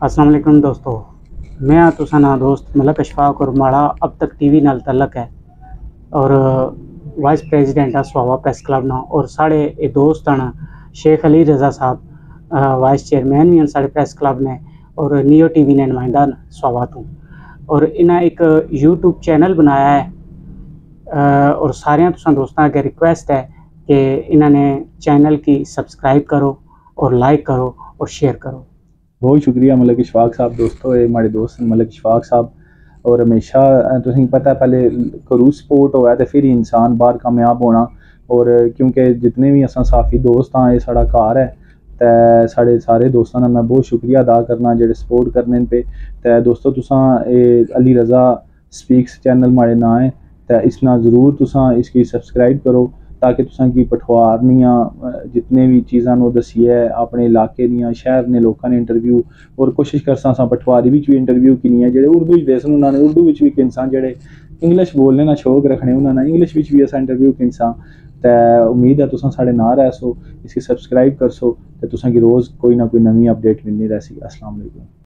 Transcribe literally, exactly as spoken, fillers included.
अस्सलाम वालेकुम दोस्तों, मैं हाँ तुसां ना दोस्त मलक अशफाक और माड़ा अब तक टीवी नाल तल्लक है और वाइस प्रेसिडेंट आ स्वावा प्रेस क्लब ना और साढ़े ए दोस्त न शेख अली रज़ा साहब वाइस चेयरमैन भी हैं साढ़े प्रेस क्लब ने और नियो टीवी ने नुमाइंदा स्वावा तो और इन्हें एक यूट्यूब चैनल बनाया है और सारे तुसां दोस्तां अगे रिक्वेस्ट है कि इन्होंने चैनल की सब्सक्राइब करो और लाइक करो और शेयर करो। बहुत शुक्रिया मलक इशफाक साहब। दोस्तों ये हमारे दोस्त मलक इशफाक साहब और हमेशा तुसें पता पहले करू सपोर्ट होया तो फिर इंसान बाहर कामयाब होना और क्योंकि जितने भी असां साफी दोस्त हाँ ये साढ़ा घर है तो साढ़े सारे दोस्तों का मैं बहुत शुक्रिया अदा करना जेह्ड़े सपोर्ट करने पे। तो दोस्तों तुसां अली रज़ा स्पीक्स चैनल माड़े ना है तो इसना ज़रूर तुसां इसकी सब्सक्राइब करो ताकि तुसां की पठवार दियां जितने भी चीज़ां नो दसिए अपने इलाके दियां शहर ने लोगों ने इंटरव्यू और कोशिश करसा असां पठवारी भी इंटरव्यू किनिए जेह्ड़े उर्दू दसन उन्होंने उर्दू भी किनसा जेह्ड़े इंग्लिश बोलने ना शौक रखने उन्होंने इंग्लिश भी असां इंटरव्यू किनसा। तो उम्मीद है तुसां साढ़े ना रह सो इसकी सब्सक्राइब कर सो तो तुसां की रोज़ कोई ना कोई नवी अपडेट मिलनी रहसी। अस्सलाम वालेकुम।